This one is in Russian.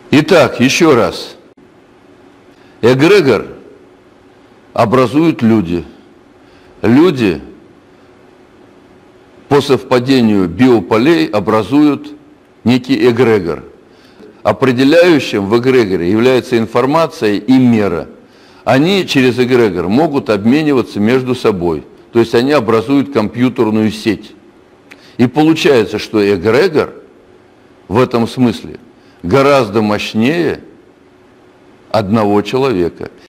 Итак, еще раз. Эгрегор образуют люди. Люди по совпадению биополей образуют некий эгрегор. Определяющим в эгрегоре является информация и мера. Они через эгрегор могут обмениваться между собой. То есть они образуют компьютерную сеть. И получается, что эгрегор в этом смысле гораздо мощнее одного человека.